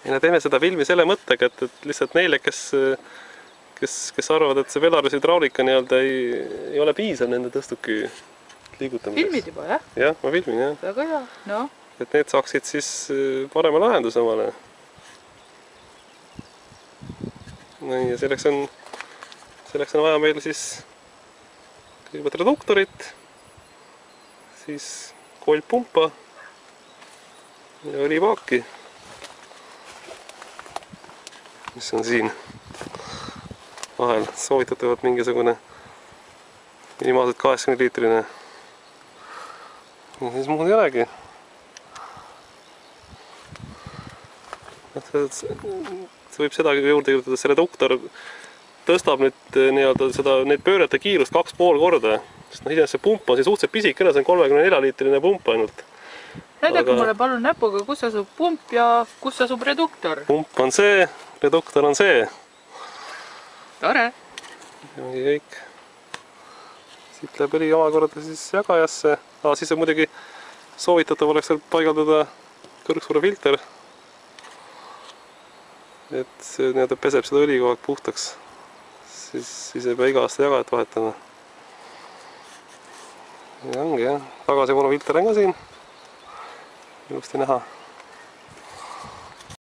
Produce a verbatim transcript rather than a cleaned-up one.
ja teeme seda filmi selle mõttega, et, et lihtsalt neile, kes, kes, kes arvavad, et see Belarus hydraulika nii-öelda ei, ei ole piisav nende tõstuki liigutamiseks. Filmid juba, jah? Jah, ma filmin, jah. Väga hea, no. Et need saaksid siis parema lahenduse omale. No ja selleks on, selleks on vaja meil siis kõigepealt reduktorit, siis kolmpumpa ja õlipaaki, mis on siin vahel soovitatavalt mingisugune minimaalselt kaheksakümmend liitrine. Ja siis muud ei olegi. See võib seda juurde kirjutada, et see reduktor tõstab nüüd nii-öelda seda, neid pöörete kiirust kaks pool korda. Sest no, iseenesest see pump on siis suhteliselt pisikene, see on kolmekümne nelja liitrine pump ainult. Näidake Aga... mulle palun näpuga, kus asub pump ja kus asub reduktor. Pump on see, reduktor on see. Tore. Ja ongi kõik. Siit läheb õli omakorda siis jagajasse. Ah, siis on muidugi soovitatav oleks seal paigaldada kõrgsuure filter. Et see nii-öelda peseb seda õli kogu aeg puhtaks. Siis, siis ei pea iga aasta jagajat vahetama. Ja ongi jah. Tagasivonu filter on ka siin. Ilusti näha.